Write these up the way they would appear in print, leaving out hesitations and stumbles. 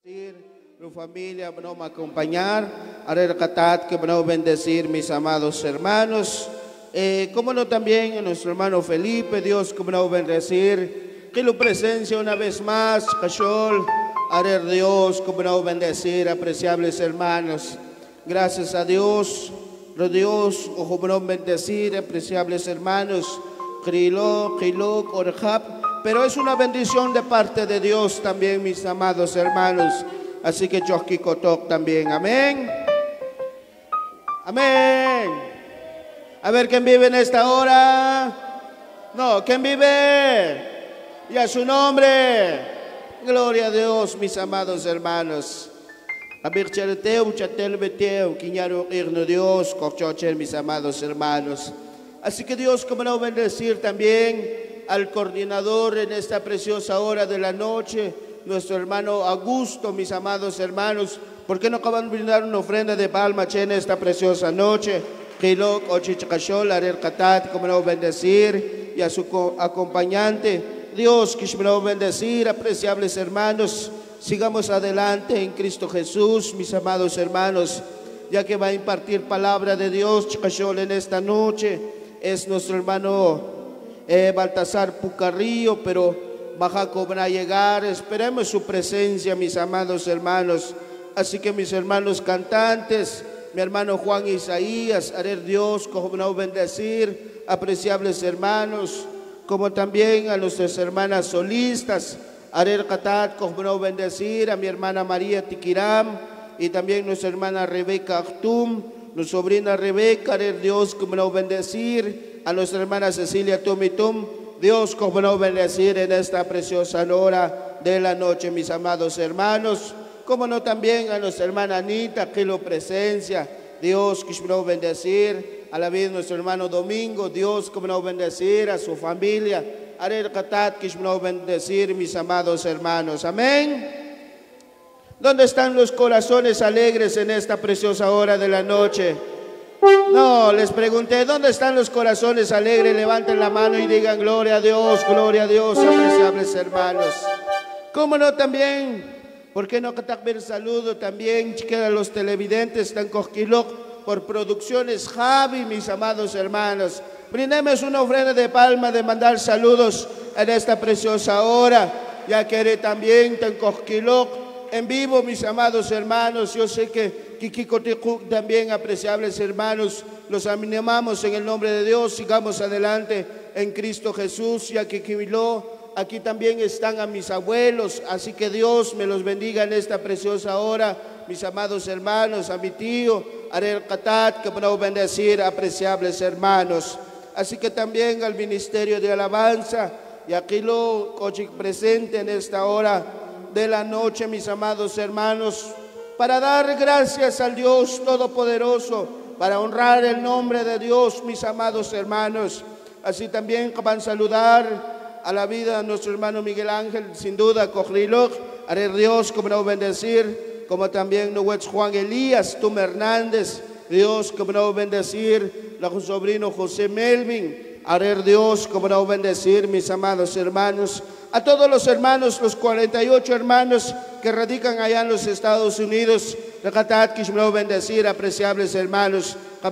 Mi familia, bueno, me acompañar, que van a bendecir mis amados hermanos, como no también a nuestro hermano Felipe, Dios que van a bendecir, que lo presencia una vez más, Cachol, Dios que van a bendecir, apreciables hermanos, gracias a Dios, Dios, ojo van a bendecir, apreciables hermanos, Krilok, Orjap, pero es una bendición de parte de Dios también, mis amados hermanos. Así que Joski Kotok también, amén. Amén. A ver, ¿quién vive en esta hora? No, ¿quién vive? Y a su nombre. Gloria a Dios, mis amados hermanos. A ver, chareteu, chatel beteu, quiñaro irno Dios, corchocher, mis amados hermanos. Así que Dios, como no bendecir también al coordinador en esta preciosa hora de la noche, nuestro hermano Augusto, mis amados hermanos, ¿por qué no acaban de brindar una ofrenda de palma en esta preciosa noche? Kilok o Chichacachol, Arer Katat, como no bendecir, y a su acompañante, Dios, que no bendecir, apreciables hermanos, sigamos adelante en Cristo Jesús, mis amados hermanos, ya que va a impartir palabra de Dios, Chichacachol, en esta noche, es nuestro hermano Baltasar Pucarrillo, pero baja van a llegar, esperemos su presencia, mis amados hermanos. Así que mis hermanos cantantes, mi hermano Juan Isaías, haré Dios, como no bendecir, apreciables hermanos, como también a nuestras hermanas solistas, haré Katat, como no bendecir, a mi hermana María Tiquiram, y también nuestra hermana Rebeca Achtum, nuestra sobrina Rebeca, haré Dios, como no bendecir, a nuestra hermana Cecilia Tomitum, Dios, como no bendecir en esta preciosa hora de la noche, mis amados hermanos, como no también a nuestra hermana Anita, que lo presencia, Dios, que no bendecir, a la vida de nuestro hermano Domingo, Dios, como no bendecir, a su familia, a el Katat, que no bendecir, mis amados hermanos, amén. ¿Dónde están los corazones alegres en esta preciosa hora de la noche? No, les pregunté, ¿dónde están los corazones alegres? Levanten la mano y digan gloria a Dios, apreciables hermanos. ¿Cómo no también? ¿Por qué no ver saludo también? Chiquera, los televidentes están coquilok por Producciones Javi, mis amados hermanos. Brindemos una ofrenda de palma de mandar saludos en esta preciosa hora, ya que haré también tan coquilok en vivo, mis amados hermanos. Yo sé que Kikikotikuk también, apreciables hermanos, los animamos en el nombre de Dios, sigamos adelante en Cristo Jesús, ya que aquí también están a mis abuelos, así que Dios me los bendiga en esta preciosa hora, mis amados hermanos, a mi tío, Ariel Katat, que para bendecir, apreciables hermanos, así que también al Ministerio de Alabanza, y aquí lo presente en esta hora de la noche, mis amados hermanos, para dar gracias al Dios Todopoderoso, para honrar el nombre de Dios, mis amados hermanos. Así también van a saludar a la vida de nuestro hermano Miguel Ángel, sin duda, Cojriloj, haré Dios como no bendecir, como también nuestro Juan Elías, Tum Hernández, Dios como no bendecir, su sobrino José Melvin, haré Dios como no bendecir, mis amados hermanos. A todos los hermanos, los 48 hermanos que radican allá en los Estados Unidos, bendecir, apreciables hermanos.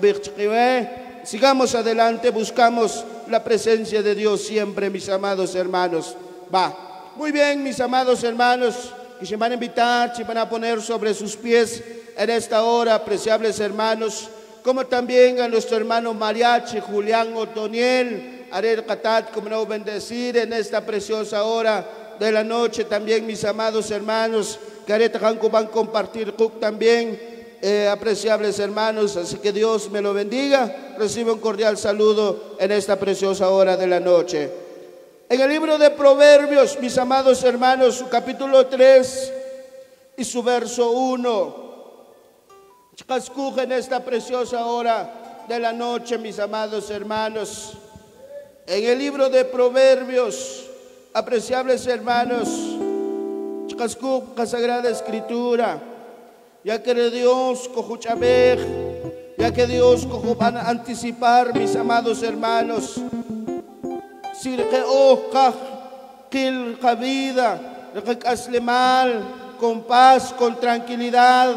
Sigamos adelante, buscamos la presencia de Dios siempre, mis amados hermanos. Va. Muy bien, mis amados hermanos, que se van a invitar, se van a poner sobre sus pies en esta hora, apreciables hermanos, como también a nuestro hermano Mariachi, Julián Otoniel, Ariel Katat, como no bendecir en esta preciosa hora de la noche. También mis amados hermanos, que van a compartir también, apreciables hermanos. Así que Dios me lo bendiga. Recibe un cordial saludo en esta preciosa hora de la noche. En el libro de Proverbios, mis amados hermanos, su capítulo 3 y su verso 1. En esta preciosa hora de la noche, mis amados hermanos, en el libro de Proverbios, apreciables hermanos, la Sagrada Escritura, ya que Dios ya que Dios van a anticipar, mis amados hermanos, si que oh kil vida, que mal, con paz, con tranquilidad.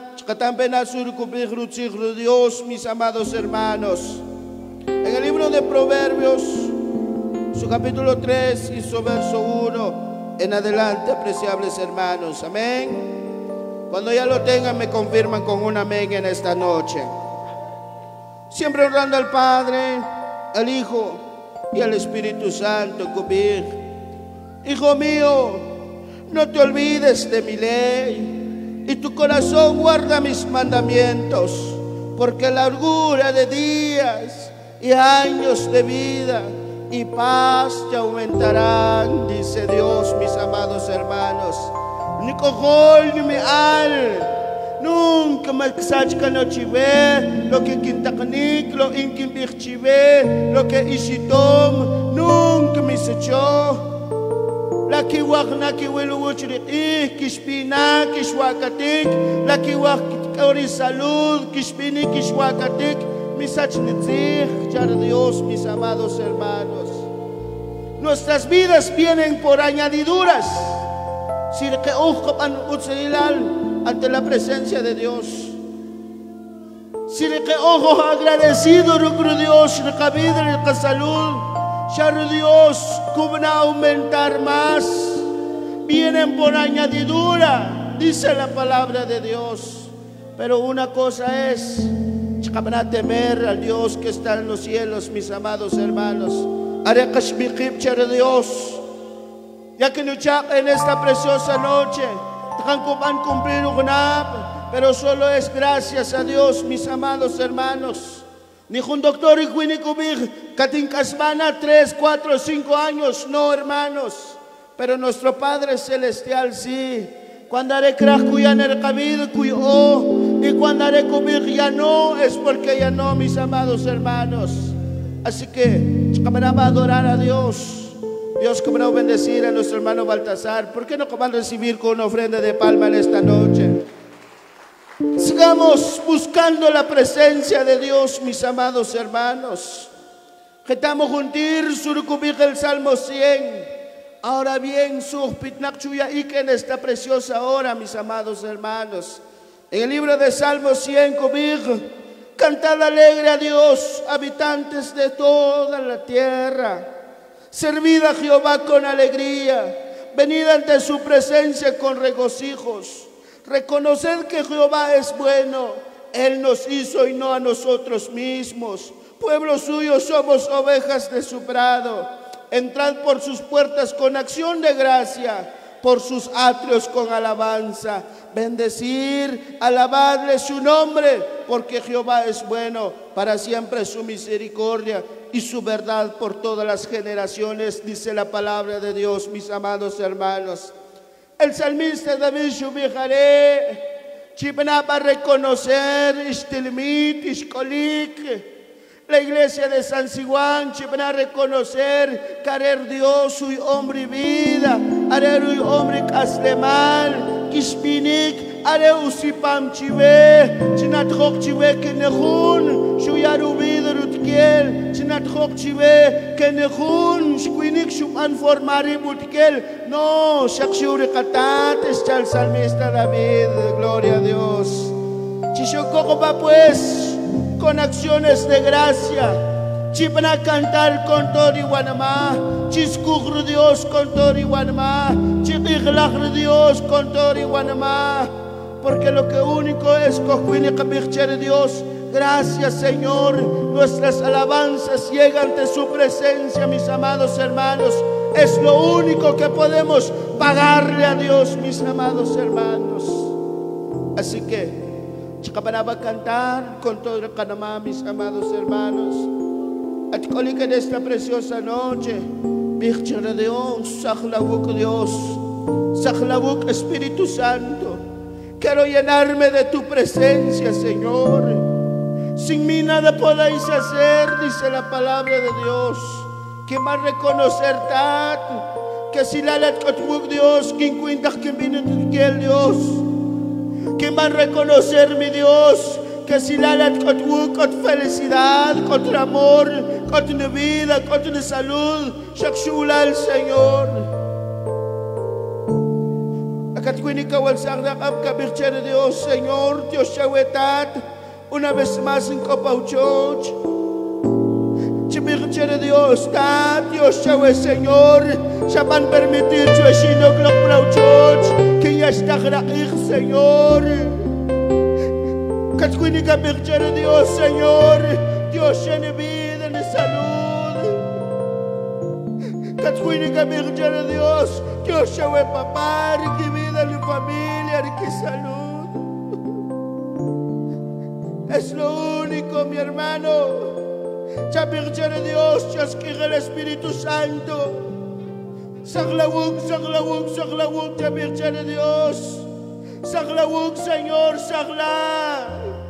Dios, mis amados hermanos. En el libro de Proverbios, su capítulo 3 y su verso 1 en adelante, apreciables hermanos. Amén. Cuando ya lo tengan, me confirman con un amén en esta noche. Siempre honrando al Padre, al Hijo y al Espíritu Santo. Hijo mío, no te olvides de mi ley, y tu corazón guarda mis mandamientos, porque largura de días y años de vida y paz te aumentarán, dice Dios, mis amados hermanos. Ni cojol ni me al, nunca me exachca no chive, lo que quintacanic, lo inquimbir chive, lo que isitom, nunca me sechó. La kiwak na kiwelu uchri, kishpina, kishwakatik, la kiwak ori salud, kishpini, kishwakatik. Dios, mis amados hermanos, nuestras vidas vienen por añadiduras ante la presencia de Dios. Si le que ojo agradecido, Dios, salud, Dios, como aumentar más, vienen por añadidura, dice la palabra de Dios. Pero una cosa es temer al Dios que está en los cielos, mis amados hermanos. Dios, ya que en esta preciosa noche van cumplir pero solo es gracias a Dios, mis amados hermanos. Ni un doctor y cuinicubig, Katinkasmana 3, 4, 5 años, no hermanos. Pero nuestro Padre Celestial sí. Cuando haré crack cuyan el cabid cuyo, y cuando haré cubir ya no, es porque ya no, mis amados hermanos. Así que vamos a adorar a Dios. Dios, como no bendecir a nuestro hermano Baltasar. ¿Por qué no van a recibir con una ofrenda de palma en esta noche? Sigamos buscando la presencia de Dios, mis amados hermanos. Que estamos juntos, surcubir el Salmo 100. Ahora bien, y que en esta preciosa hora, mis amados hermanos, en el libro de Salmo 100, cantad alegre a Dios, habitantes de toda la tierra. Servid a Jehová con alegría, venid ante su presencia con regocijos. Reconoced que Jehová es bueno, Él nos hizo y no a nosotros mismos. Pueblo suyo somos, ovejas de su prado. Entrad por sus puertas con acción de gracia, por sus atrios con alabanza. Bendecir, alabadle su nombre, porque Jehová es bueno, para siempre su misericordia y su verdad por todas las generaciones, dice la palabra de Dios, mis amados hermanos. El salmista David Shubijare, chipna para reconocer, ishtilmit, ishkolik. La iglesia de San Siguán va a reconocer que haré Dios su hombre y vida, haré un hombre caslemal, kishpinik, haré usipam chive, chinatrok chive que nejun, shuyaru vida rutkiel, chinatrok chive que nejun, shquinik shuman formari butkiel. No, shakshuri katat, está el salmista David, gloria a Dios. Chishokoko va pues con acciones de gracia, chipna cantar con todo Iguanamá, chiscugru Dios con todo Iguanamá, chiquiglagru Dios con todo Iguanamá, porque lo que único es cojuine capircher Dios. Gracias, Señor, nuestras alabanzas llegan ante su presencia, mis amados hermanos. Es lo único que podemos pagarle a Dios, mis amados hermanos. Así que va a cantar con todo el Canamá, mis amados hermanos. Atcolica en esta preciosa noche, Virgen de Dios, Sajlavuk Dios, Sajlavuk Espíritu Santo. Quiero llenarme de tu presencia, Señor. Sin mí nada podéis hacer, dice la palabra de Dios. Que más reconocer que si la letkotbuk Dios, quien cuenta que viene el Dios. Que más reconocer, mi Dios, que si la con felicidad, con amor, con vida, con salud, shakshula al Señor. Acá te de Dios, Señor, Dios Shawetat, una vez más en Copauchoch. De Dios, Dios Shawe, Señor, ya van a permitir que ya está gratis, Señor. Catcuinica de Dios, Señor, Dios llene vida y salud. Catcuinica de Dios, Dios Shawe, papá, que vida y familia, que salud. Es lo único, mi hermano. Ya Virgen de Dios, Dios que el Espíritu Santo. Saglawuk, ya Virgen de Dios. Saglawuk, Señor, sagla.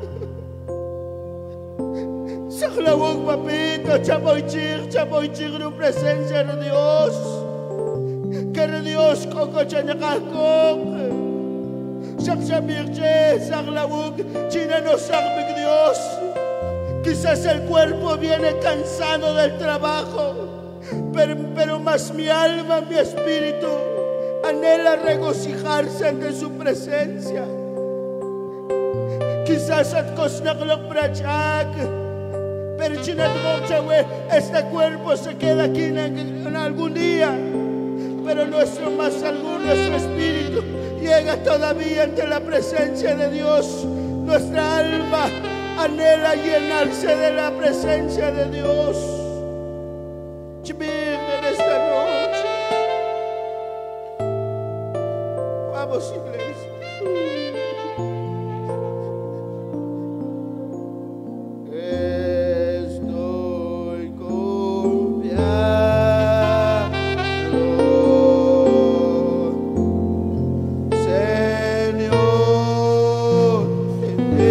Saglawuk, papito, chapoichir, tu presencia de Dios. Que de Dios, coco, chanacacok. Sagla Virgen, saglawuk, china no sabe Dios. Quizás el cuerpo viene cansado del trabajo, pero más mi alma, mi espíritu, anhela regocijarse ante su presencia. Quizás pero este cuerpo se queda aquí en algún día, pero nuestro espíritu llega todavía ante la presencia de Dios. Nuestra alma anhela llenarse de la presencia de Dios. En esta noche, vamos, iglesia. Estoy confiado, Señor, en ti.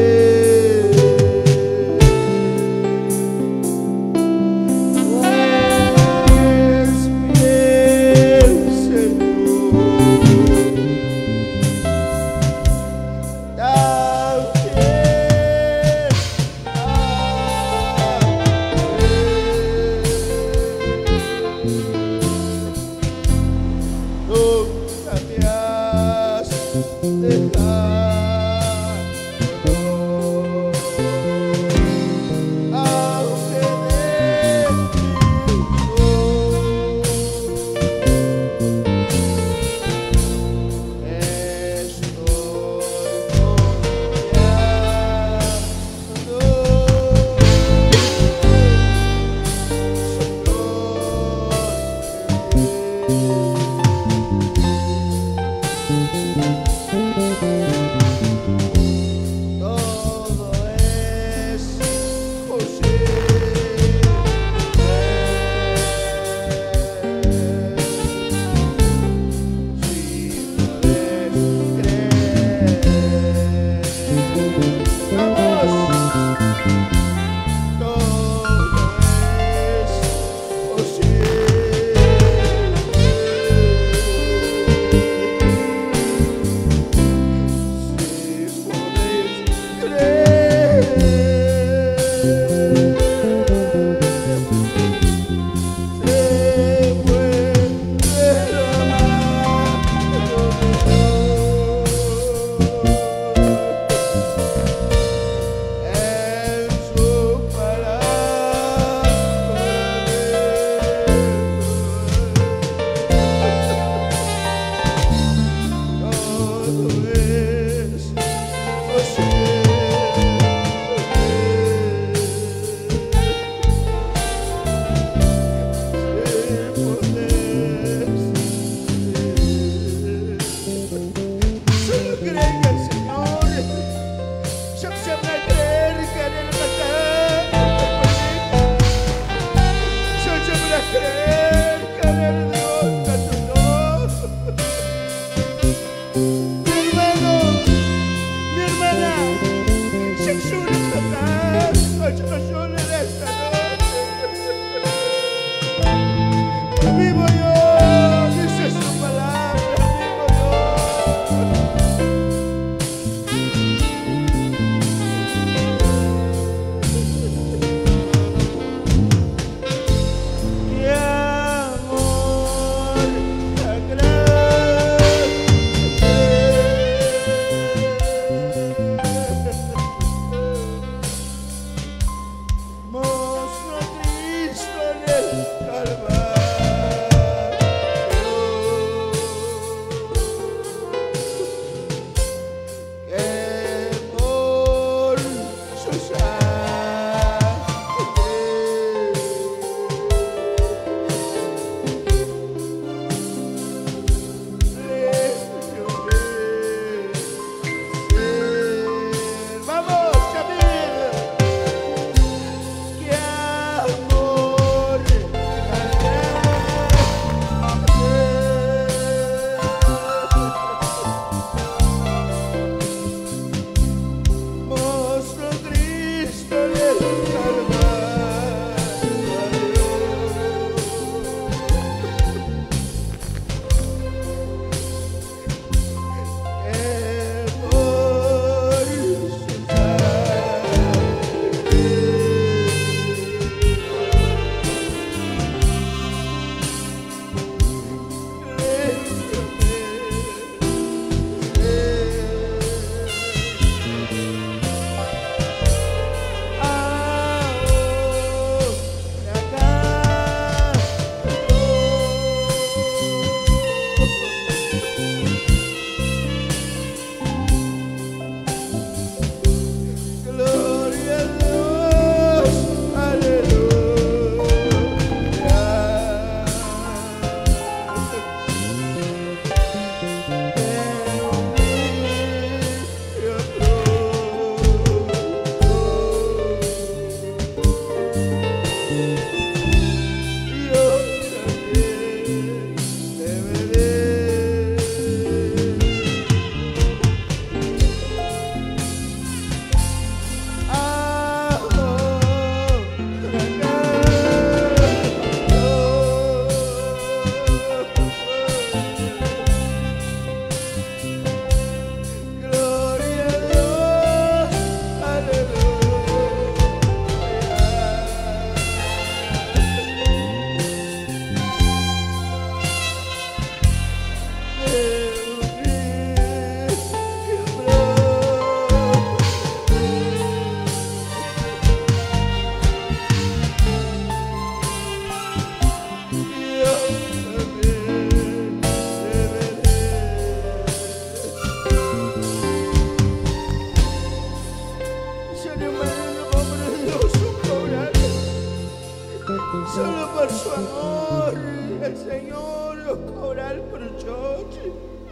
por su amor. El Señor orar por nosotros.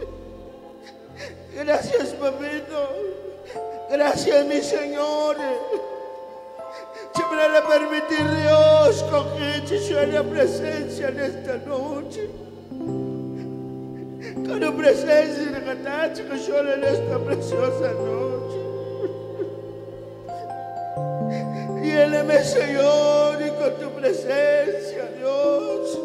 Gracias, papito. Gracias, mi Señor. Siempre le permitir Dios con su presencia en esta noche. Con tu presencia y recatache que solo en esta preciosa noche. Lléname, Señor, y con tu presencia, Dios.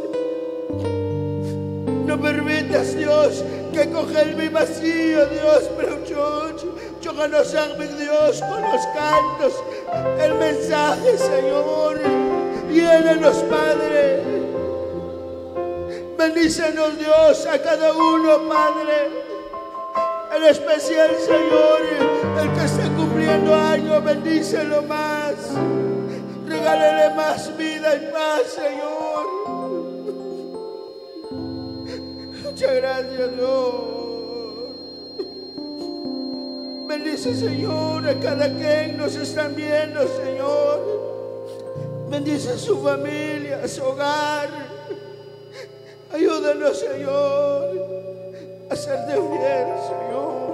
No permitas, Dios, que coja mi vacío, Dios, pero yo conocer mi Dios con los cantos, el mensaje, Señor. Llénanos, Padre. Bendícenos, Dios, a cada uno, Padre. En especial, Señor, el que está cumpliendo años, bendícelo más. Regálale más vida y paz, Señor. Muchas gracias, Dios. Bendice, Señor, a cada quien nos están viendo, Señor. Bendice a su familia, a su hogar. Ayúdanos, Señor, a serte fiel, Señor.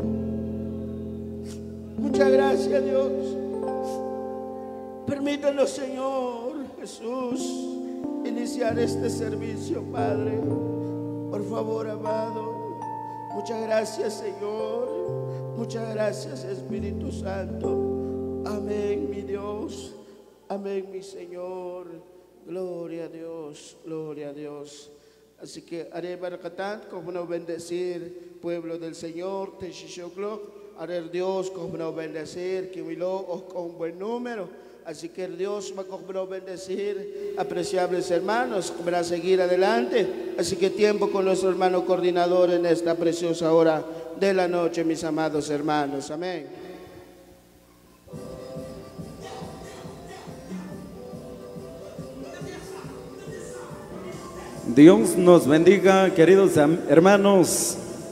Muchas gracias, Dios. Permítanos, Señor Jesús, iniciar este servicio, Padre. Por favor, amado. Muchas gracias, Señor. Muchas gracias, Espíritu Santo. Amén, mi Dios. Amén, mi Señor. Gloria a Dios, gloria a Dios. Así que haré barakatan, como no bendecir, pueblo del Señor, te shishoklo, haré Dios, como no bendecir, que milo con buen número. Así que Dios va a bendecir, apreciables hermanos, para seguir adelante. Así que tiempo con nuestro hermano coordinador en esta preciosa hora de la noche, mis amados hermanos. Amén. Dios nos bendiga, queridos hermanos.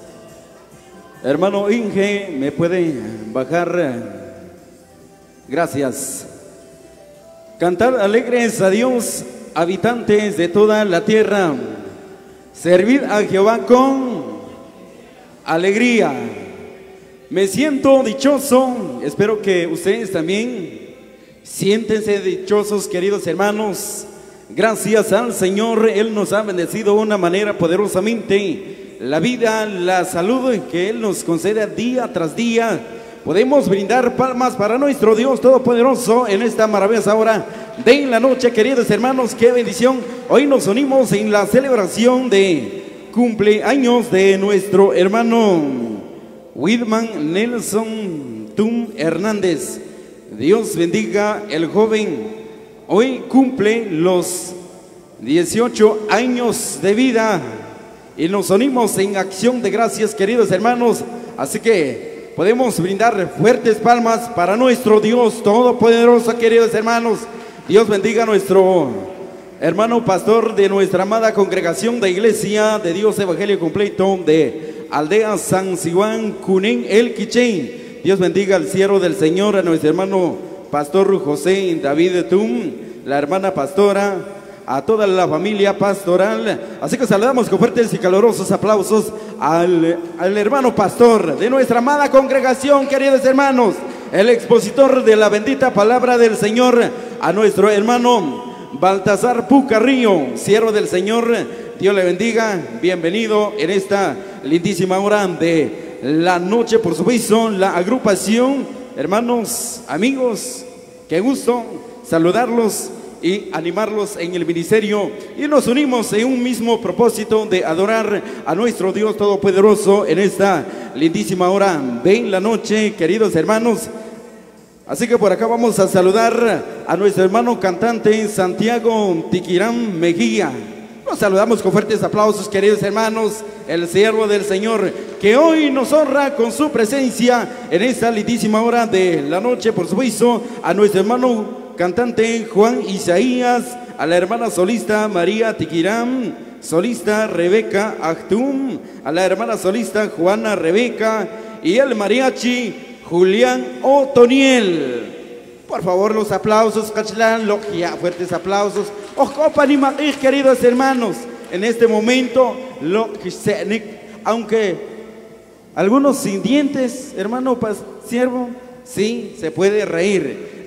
Hermano Inge, ¿me puede bajar? Gracias. Cantar alegres a Dios, habitantes de toda la tierra. Servid a Jehová con alegría. Me siento dichoso, espero que ustedes también siéntense dichosos, queridos hermanos. Gracias al Señor, Él nos ha bendecido de una manera poderosamente. La vida, la salud que Él nos concede día tras día. Podemos brindar palmas para nuestro Dios Todopoderoso en esta maravillosa hora de la noche, queridos hermanos. Qué bendición. Hoy nos unimos en la celebración de cumpleaños de nuestro hermano Whitman Nelson Tum Hernández. Dios bendiga el joven. Hoy cumple los 18 años de vida y nos unimos en acción de gracias, queridos hermanos. Así que podemos brindar fuertes palmas para nuestro Dios Todopoderoso, queridos hermanos. Dios bendiga a nuestro hermano pastor de nuestra amada congregación de Iglesia de Dios Evangelio Completo de Aldea San Sihuán, Cunén, El Quiché. Dios bendiga al siervo del Señor, a nuestro hermano pastor José David Tum, la hermana pastora, a toda la familia pastoral. Así que saludamos con fuertes y calurosos aplausos al hermano pastor de nuestra amada congregación, queridos hermanos, el expositor de la bendita palabra del Señor, a nuestro hermano Baltasar Pucarrillo, siervo del Señor. Dios le bendiga, bienvenido en esta lindísima hora de la noche. Por supuesto, la agrupación, hermanos, amigos, qué gusto saludarlos y animarlos en el ministerio, y nos unimos en un mismo propósito de adorar a nuestro Dios Todopoderoso en esta lindísima hora de la noche, queridos hermanos. Así que por acá vamos a saludar a nuestro hermano cantante Santiago Tiquirán Mejía. Nos saludamos con fuertes aplausos, queridos hermanos, el siervo del Señor, que hoy nos honra con su presencia en esta lindísima hora de la noche. Por supuesto, a nuestro hermano cantante Juan Isaías, a la hermana solista María Tiquirán, solista Rebeca Actum, a la hermana solista Juana Rebeca y el mariachi Julián Otoniel. Por favor, los aplausos, Cachlán, Logia, fuertes aplausos Queridos hermanos, en este momento, aunque algunos sin dientes, hermano siervo, sí, se puede reír.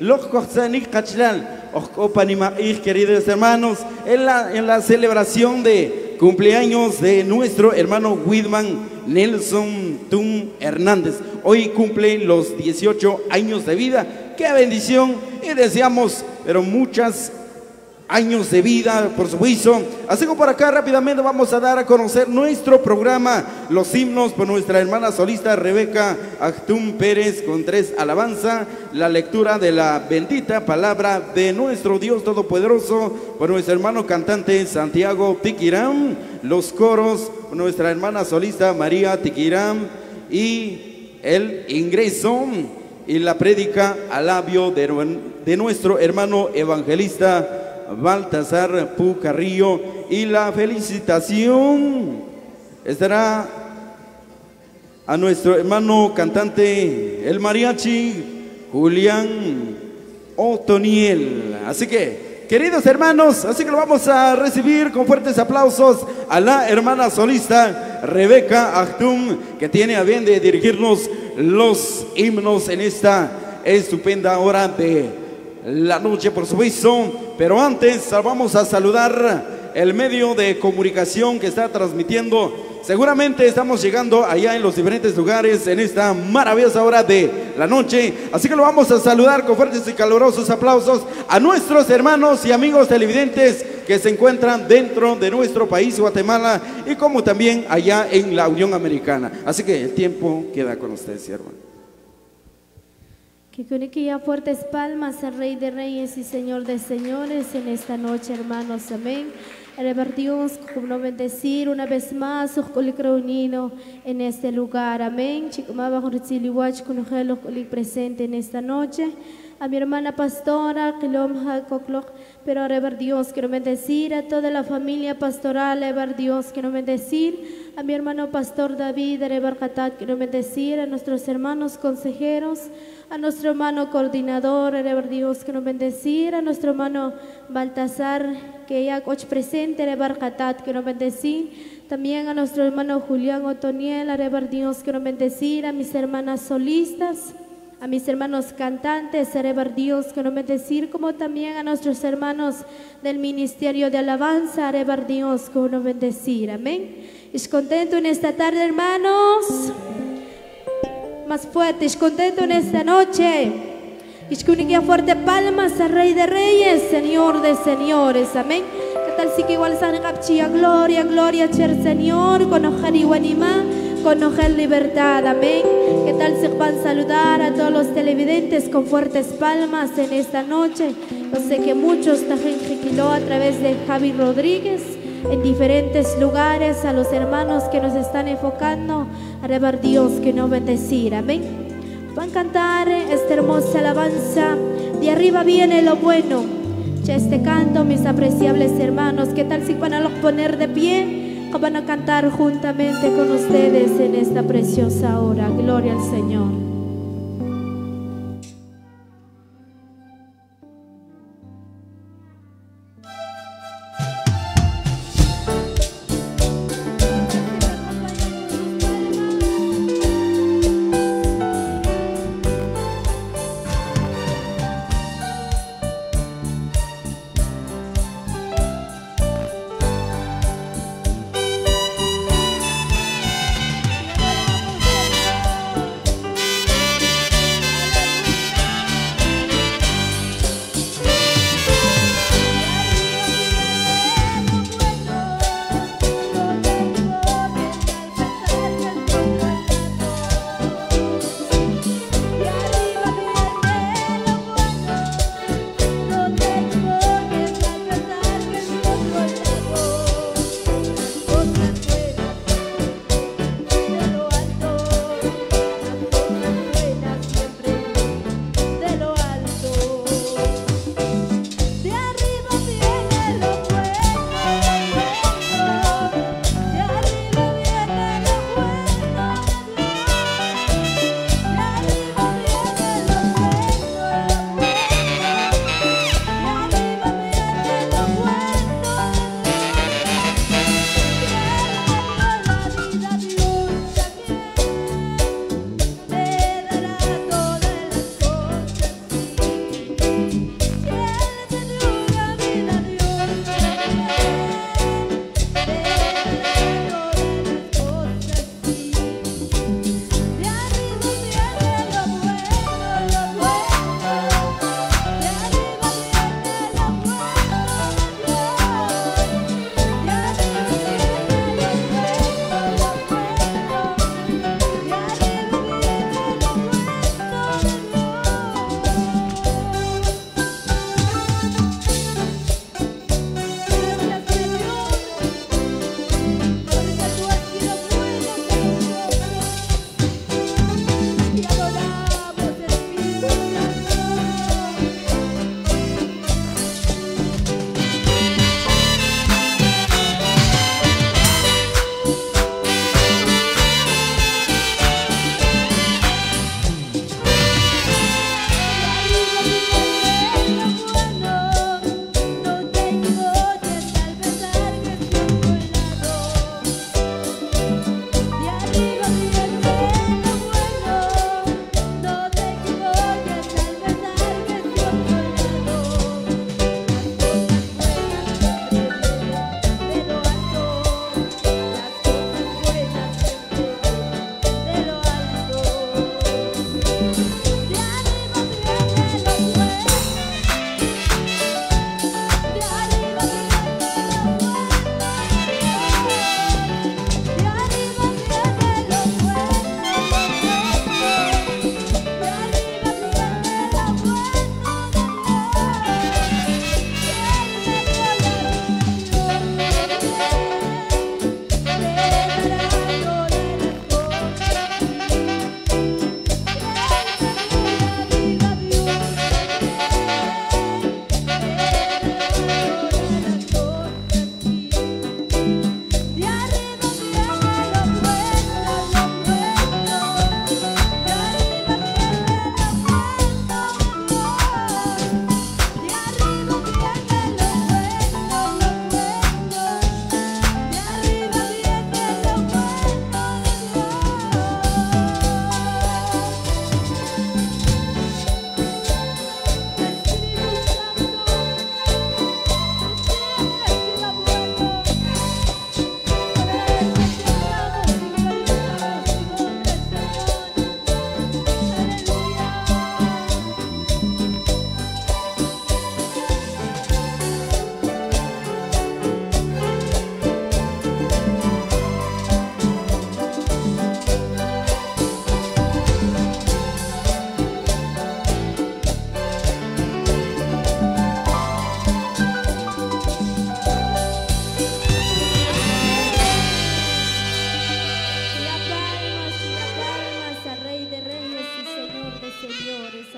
Queridos hermanos, en la celebración de cumpleaños de nuestro hermano Whitman Nelson Tum Hernández. Hoy cumple los 18 años de vida. ¡Qué bendición! Y deseamos, pero muchas años de vida, por supuesto. Así que por acá rápidamente vamos a dar a conocer nuestro programa, los himnos por nuestra hermana solista Rebeca Actum Pérez con 3 alabanza, la lectura de la bendita palabra de nuestro Dios Todopoderoso por nuestro hermano cantante Santiago Tiquirán, los coros por nuestra hermana solista María Tiquirán y el ingreso y la prédica al labio de nuestro hermano evangelista Baltasar Pucarrillo, y la felicitación estará a nuestro hermano cantante el mariachi Julián Otoniel. Así que, queridos hermanos, así que lo vamos a recibir con fuertes aplausos a la hermana solista Rebeca Actum, que tiene a bien de dirigirnos los himnos en esta estupenda hora de la noche, por supuesto. Pero antes vamos a saludar el medio de comunicación que está transmitiendo. Seguramente estamos llegando allá en los diferentes lugares en esta maravillosa hora de la noche. Así que lo vamos a saludar con fuertes y calurosos aplausos a nuestros hermanos y amigos televidentes que se encuentran dentro de nuestro país, Guatemala, y como también allá en la Unión Americana. Así que el tiempo queda con ustedes, siervo. Que con aquellas fuertes palmas al Rey de Reyes y Señor de Señores en esta noche, hermanos, amén. Dios, como bendecir una vez más en este lugar, amén. Presente en esta noche. A mi hermana pastora, pero rever Dios, quiero bendecir a toda la familia pastoral, rever Dios, quiero bendecir a mi hermano pastor David, rever Hatat, quiero bendecir a nuestros hermanos consejeros, a nuestro hermano coordinador, rever Dios, quiero bendecir a nuestro hermano Baltasar, que ya coach presente, rever Hatat, quiero bendecir también a nuestro hermano Julián Otoniel, rever Dios, quiero bendecir a mis hermanas solistas, a mis hermanos cantantes, rever Dios, quiero bendecir, como también a nuestros hermanos del Ministerio de Alabanza, rever Dios, quiero bendecir, amén. ¿Es contento en esta tarde, hermanos? Más fuerte, ¿es contento en esta noche? Es que única fuerte palmas al Rey de Reyes, Señor de Señores, amén. ¿Qué tal si que igual san capchia, gloria, gloria, cher Señor, con ojar y guanimá, con ojar libertad, amén. ¿Qué tal si van a saludar a todos los televidentes con fuertes palmas en esta noche? Yo sé que muchos también jiquiló a través de Javi Rodríguez en diferentes lugares, a los hermanos que nos están enfocando, a rever Dios que nos bendecir, amén. Van a cantar esta hermosa alabanza, de arriba viene lo bueno. Este canto, mis apreciables hermanos, ¿qué tal si van a los poner de pie? Van a cantar juntamente con ustedes en esta preciosa hora. Gloria al Señor.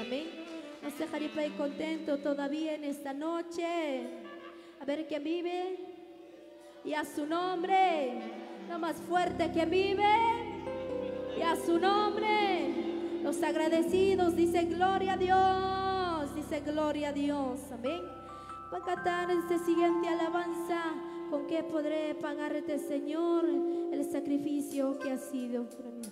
amén. Nos dejaría contento todavía en esta noche. A ver quién vive. Y a su nombre, lo más fuerte que vive. Y a su nombre, los agradecidos, dice gloria a Dios, dice gloria a Dios, amén. Va a cantar este siguiente alabanza. ¿Con qué podré pagarte, Señor, el sacrificio que ha sido para mí?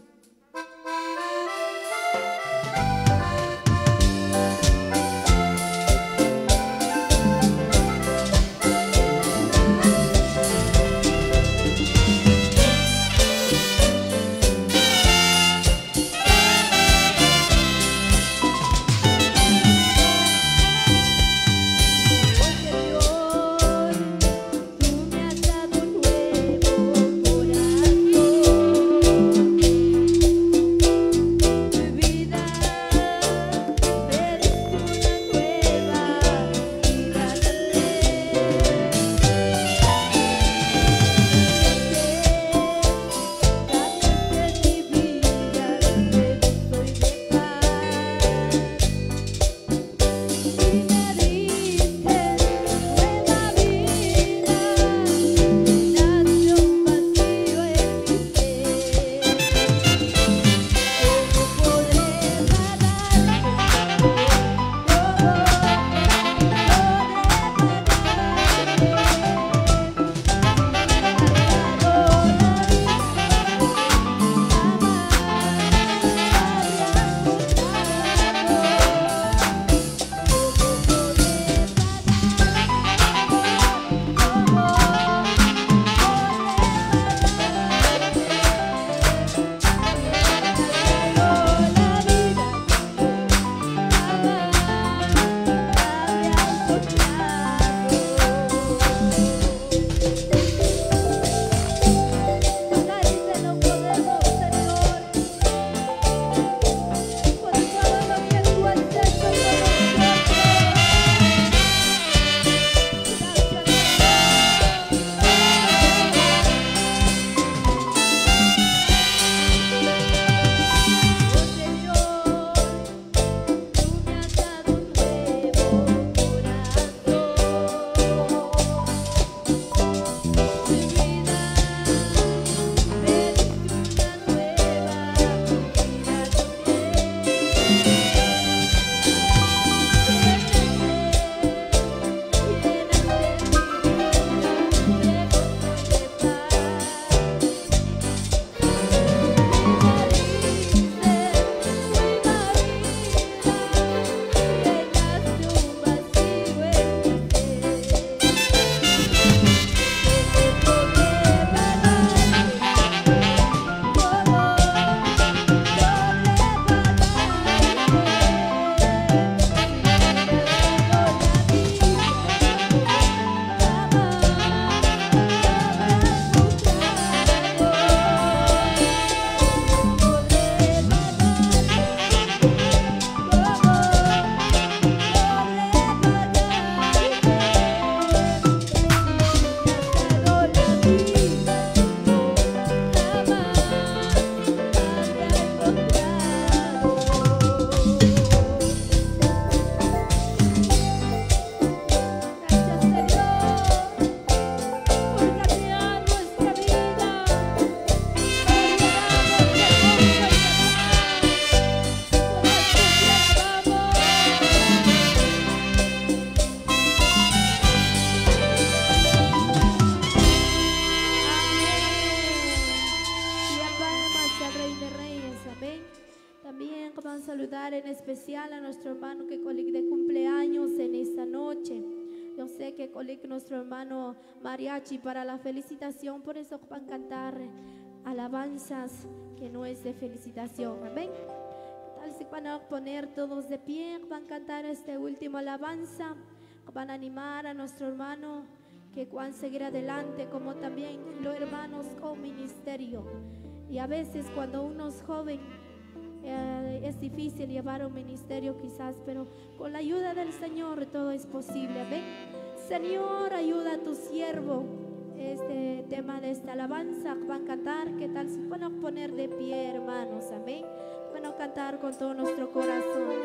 saludar en especial a nuestro hermano que colic de cumpleaños en esta noche. Yo sé que colic nuestro hermano mariachi para la felicitación, por eso van a cantar alabanzas que no es de felicitación. Amén. Tal si van a poner todos de pie, van a cantar este último alabanza, van a animar a nuestro hermano que van a seguir adelante, como también los hermanos con ministerio. Y a veces cuando uno es joven es difícil llevar un ministerio quizás, pero con la ayuda del Señor todo es posible. Amén. Señor, ayuda a tu siervo. Este tema de esta alabanza van a cantar, ¿qué tal si van a poner de pie, hermanos? Amén. Van a cantar con todo nuestro corazón.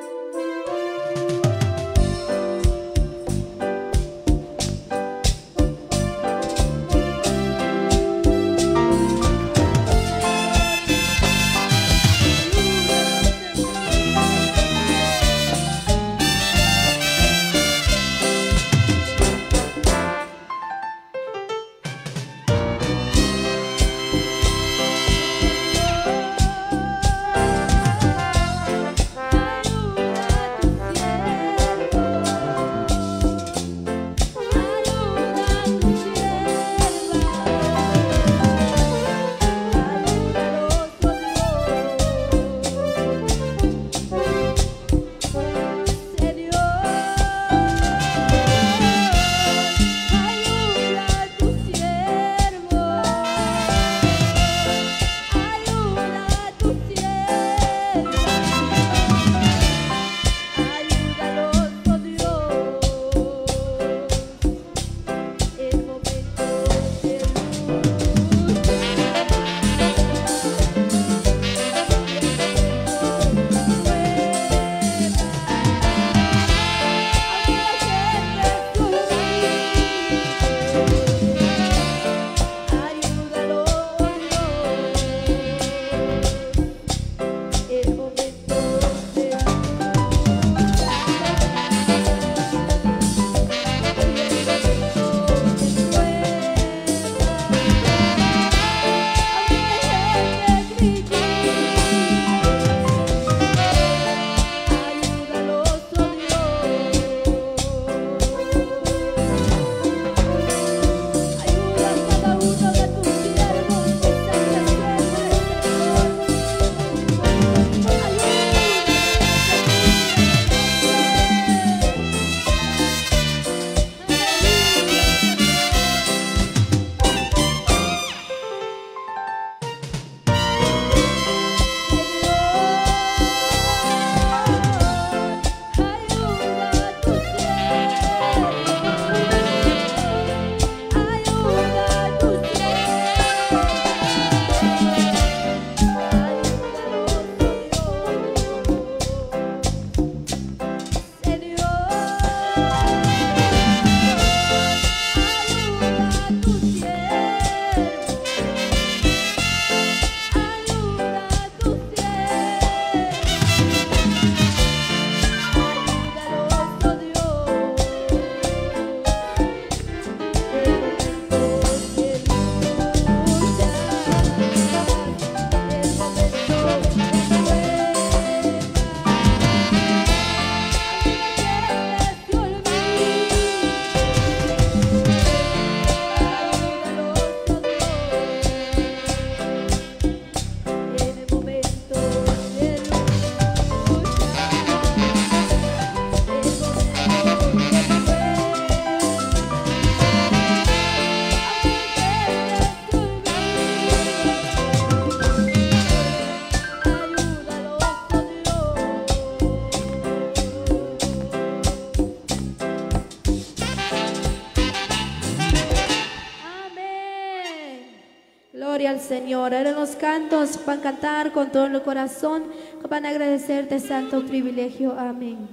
Gloria al Señor. Ahora los cantos van a cantar con todo el corazón, van a agradecerte santo privilegio. Amén.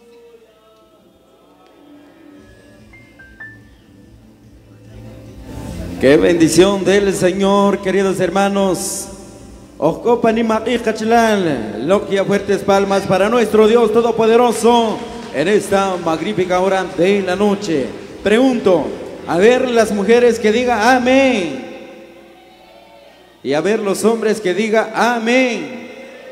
Qué bendición del Señor, queridos hermanos. Loquia, fuertes palmas para nuestro Dios Todopoderoso en esta magnífica hora de la noche. Pregunto, a ver las mujeres que digan amén. Y a ver los hombres que digan amén.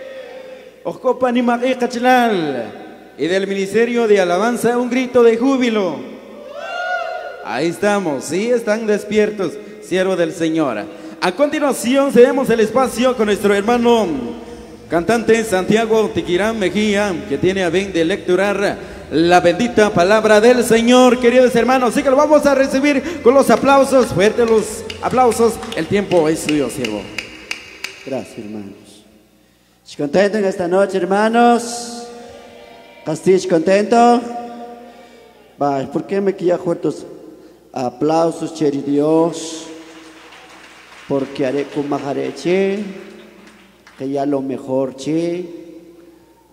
Y del ministerio de alabanza un grito de júbilo. Ahí estamos, sí, están despiertos, siervo del Señor. A continuación cedemos el espacio con nuestro hermano cantante Santiago Tiquirán Mejía, que tiene a bien de lecturar la bendita palabra del Señor, queridos hermanos. Así que lo vamos a recibir con los aplausos, fuertes los aplausos. El tiempo es suyo, siervo. Gracias, hermanos. ¿Contento en esta noche, hermanos? ¿Castillo contento? Va, ¿por qué me quilla fuertes aplausos, cheri Dios? Porque haré con majareche, que ya lo mejor, che,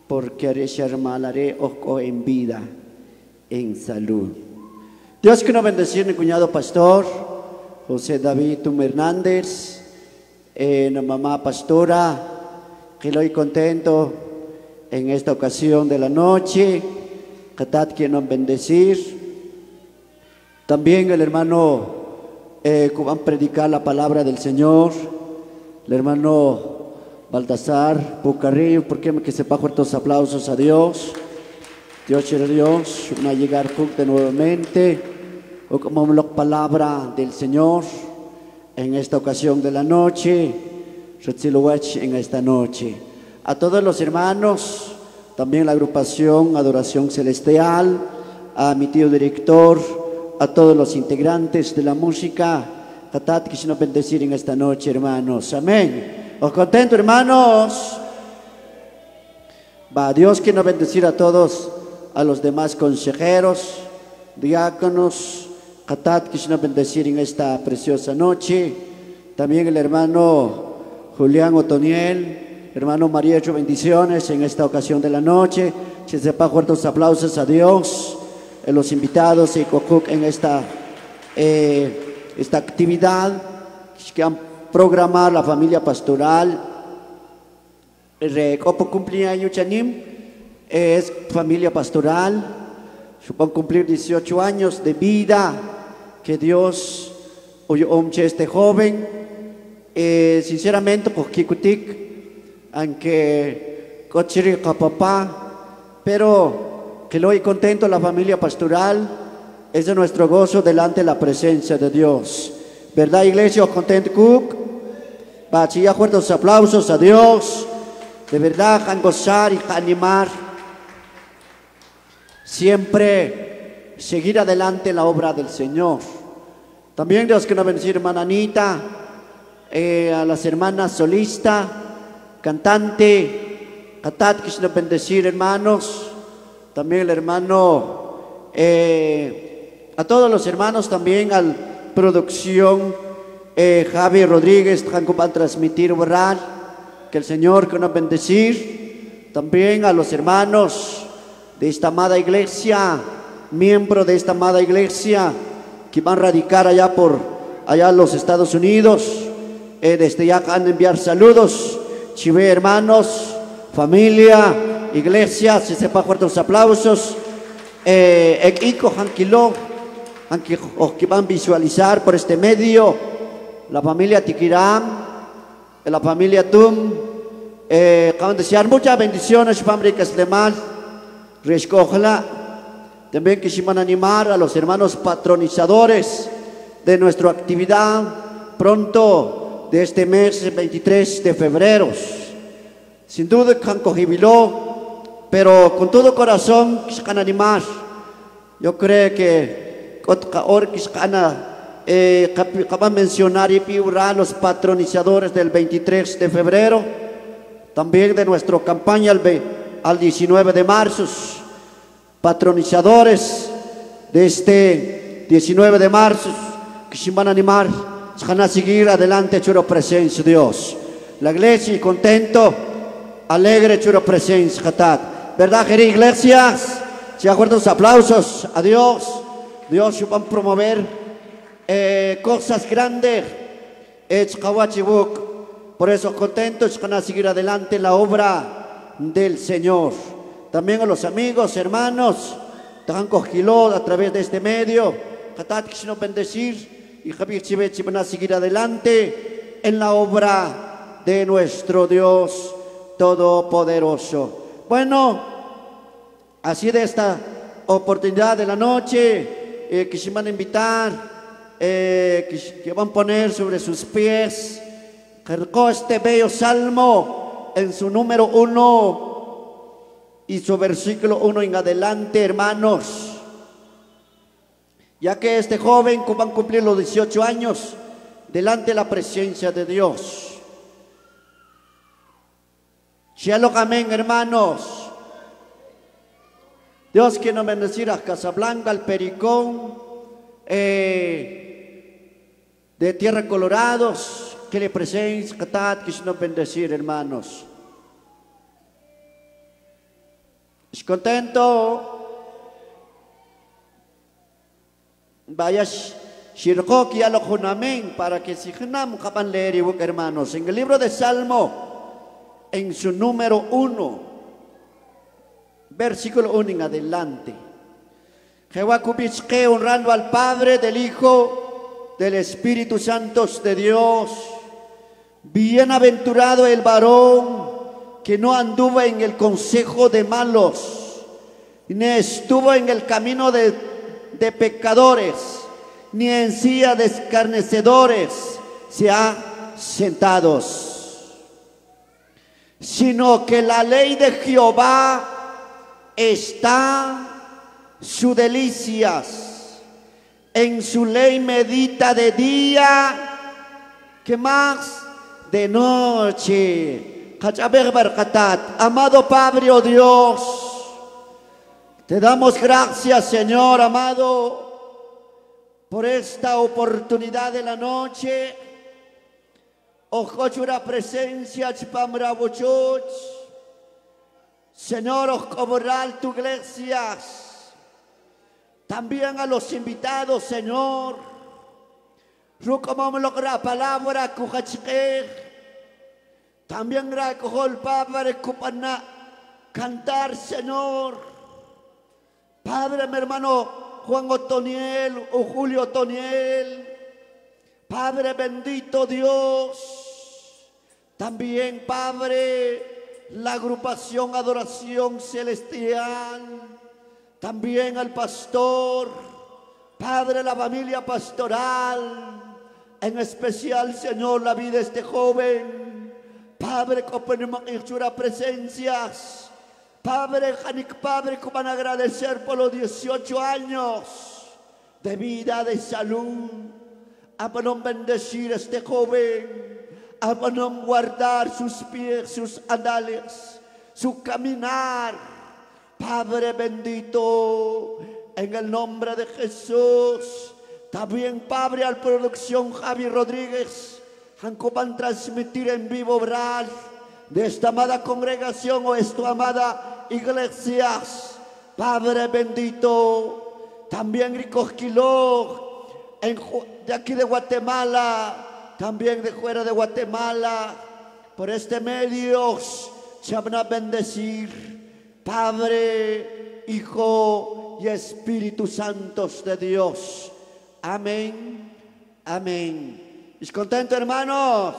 porque haré charmalaré ojo en vida, en salud. Dios que nos bendecir, mi cuñado pastor, José David Tum Hernández, la mamá pastora, que estoy contento en esta ocasión de la noche, que nos bendecir. También el hermano que van a predicar la palabra del Señor, el hermano Baltasar Pucarrillo, porque me que sepa fuertes aplausos a Dios. Dios era Dios, una llegar de nuevamente, o como la palabra del Señor en esta ocasión de la noche, en esta noche. A todos los hermanos, también la agrupación Adoración Celestial, a mi tío director, a todos los integrantes de la música, que se nos bendecir en esta noche, hermanos. Amén. ¿Os contento, hermanos? Va, Dios que nos bendecir a todos, a los demás consejeros, diáconos, que se nos bendecir en esta preciosa noche. También el hermano Julián Otoniel, hermano María, bendiciones en esta ocasión de la noche. Se sepa fuertes aplausos a Dios. Los invitados y en esta actividad que han programado la familia pastoral. Como cumpleaños chanim es familia pastoral, supongo cumplir 18 años de vida que Dios hoy este joven. Sinceramente aunque cochiri papá, pero que lo hay contento la familia pastoral, es de nuestro gozo delante de la presencia de Dios. ¿Verdad, iglesia? ¿Os contento, Cook? Va a chillar fuertes aplausos a Dios. De verdad, a gozar y a animar. Siempre seguir adelante la obra del Señor. También Dios que nos bendiga, hermana Anita, a las hermanas solista, cantante, Catat, que nos bendecir, hermanos. También el hermano, a todos los hermanos, también a la producción Javi Rodríguez, van a transmitir orar, que el Señor que nos bendecir. También a los hermanos de esta amada iglesia, miembros de esta amada iglesia, que van a radicar allá en los Estados Unidos, desde ya van a enviar saludos, chive hermanos, familia, iglesia, se sepa fuertes aplausos. Equico Hanquilo, que van a visualizar por este medio, la familia Tiquiram, la familia Tum, van a desear muchas bendiciones, fábricas de mal, rescójala. También que se van a animar a los hermanos patronizadores de nuestra actividad pronto de este mes 23 de febrero. Sin duda, Hancojibiló, pero con todo corazón se van a animar. Yo creo que ahora que se van a mencionar y piurar los patronizadores del 23 de febrero, también de nuestra campaña al 19 de marzo, patronizadores de este 19 de marzo, que se van a animar, se van a seguir adelante, churo presencia de Dios. La iglesia contento, alegre, churo presencia, Jatat. ¿Verdad, queridas iglesias? Si acuerdan los aplausos a Dios. Dios va a promover cosas grandes. Por eso contentos van a seguir adelante la obra del Señor. También a los amigos, hermanos, Tajan Cojquiló a través de este medio, Jatat que se nos bendecir y Javier Chivechi van a seguir adelante en la obra de nuestro Dios Todopoderoso. Bueno, así de esta oportunidad de la noche, que se van a invitar, que van a poner sobre sus pies, este bello salmo en su número 1 y su versículo 1 en adelante, hermanos. Ya que este joven va a cumplir los 18 años delante de la presencia de Dios. Shalom, amén, hermanos. Dios que nos bendecirá a Casablanca, al Pericón, de Tierra Colorados, que le presencia, que nos bendecir, hermanos. Es contento. Vaya shirkoki a lo junamen para que si junam kapan leer, hermanos, en el libro de Salmo, en su número 1, versículo 1 en adelante. Jehová cubichque honrando al Padre, del Hijo, del Espíritu Santo de Dios. Bienaventurado el varón que no anduvo en el consejo de malos, ni estuvo en el camino de pecadores, ni en silla de escarnecedores se ha sentado, sino que la ley de Jehová está sus delicias, en su ley medita de día, que más de noche. Amado Padre, oh Dios, te damos gracias, Señor amado, por esta oportunidad de la noche. Ojochura presencia, chipamrabochoch. Señor, oscoboral tu iglesia. También a los invitados, Señor. Rucomom logra palabra cujachique. También recojol Padre cupana cantar, Señor. Padre, mi hermano Juan Otoniel o Julio Otoniel, Padre bendito Dios, también Padre, la agrupación Adoración Celestial, también al pastor, Padre, la familia pastoral, en especial, Señor, la vida de este joven, Padre, copenemos presencias. Padre, como van a agradecer por los 18 años de vida, de salud. Abanom bendecir a este joven. Abanom guardar sus pies, sus andales, su caminar. Padre bendito, en el nombre de Jesús. También, Padre, al producción Javi Rodríguez. Hanco van a transmitir en vivo, oral de esta amada congregación o esta amada iglesia. Padre bendito, también Ricosquiló, de aquí de Guatemala, también de fuera de Guatemala, por este medio se van a bendecir, Padre, Hijo y Espíritu Santos de Dios. Amén, amén. ¿Es contento, hermanos?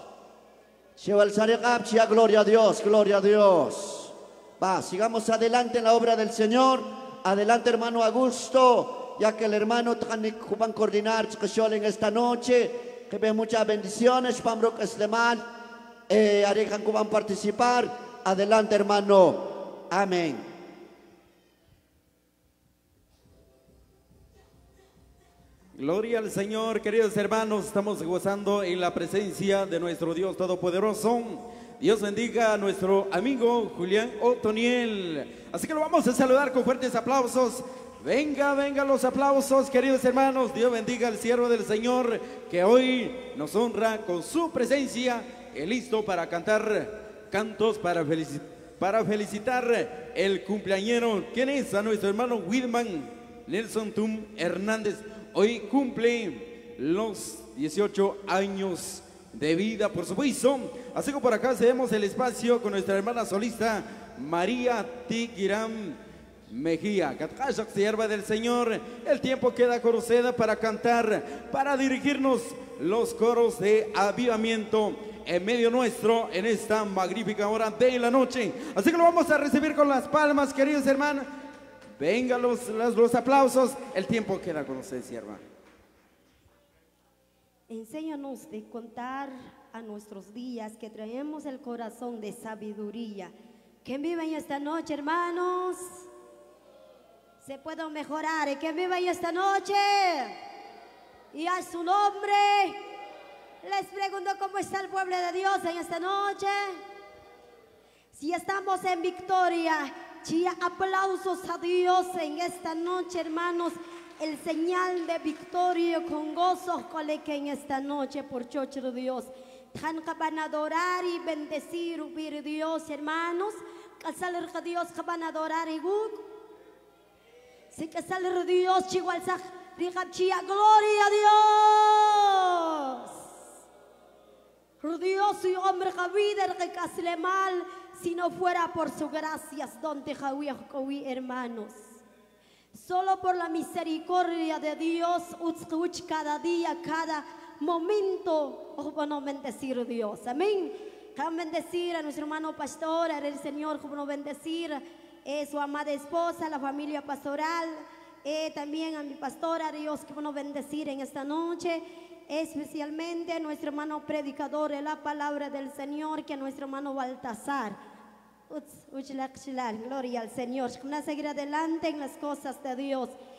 Gloria a Dios, gloria a Dios. Va, sigamos adelante en la obra del Señor. Adelante, hermano Augusto, ya que el hermano va a coordinar en esta noche, que ve muchas bendiciones, Pambro que es de mal, Arejan van a participar. Adelante, hermano. Amén. Gloria al Señor, queridos hermanos, estamos gozando en la presencia de nuestro Dios Todopoderoso. Dios bendiga a nuestro amigo Julián Otoniel. Así que lo vamos a saludar con fuertes aplausos. Venga, venga los aplausos, queridos hermanos. Dios bendiga al siervo del Señor que hoy nos honra con su presencia y listo para cantar cantos para felicitar el cumpleañero. ¿Quién es? A nuestro hermano Wilman Nelson Tum Hernández. Hoy cumple los 18 años de vida, por supuesto. Así que por acá cedemos el espacio con nuestra hermana solista María Tiquiram Mejía, sierva del Señor. El tiempo queda con usted para cantar, para dirigirnos los coros de avivamiento en medio nuestro en esta magnífica hora de la noche. Así que lo vamos a recibir con las palmas, queridos hermanos. Venga los aplausos. El tiempo queda con usted, sierva. Enséñanos de contar a nuestros días, que traemos el corazón de sabiduría. ¿Quién vive en esta noche, hermanos? Se puede mejorar. ¿Quién vive en esta noche? Y a su nombre les pregunto cómo está el pueblo de Dios en esta noche. Si estamos en victoria, aplausos a Dios en esta noche, hermanos. El señal de victoria con gozo, que en esta noche por chocho de Dios. Van a adorar y bendecir a Dios, hermanos, casaler Dios que van a adorar y guk. Si casaler Dios chigual saj rigapchia gloria a Dios. Dios y hombre javider que casle mal si no fuera por su gracias donde jawi hermanos. Solo por la misericordia de Dios, cada día, cada momento, van a bendecir Dios. Amén. Van a bendecir a nuestro hermano pastor, al Señor, van a bendecir su amada esposa, la familia pastoral, también a mi pastora, Dios, que van a bendecir en esta noche. Especialmente a nuestro hermano predicador de la palabra del Señor, que a nuestro hermano Baltasar. Gloria al Señor. Vamos a seguir adelante en las cosas de Dios.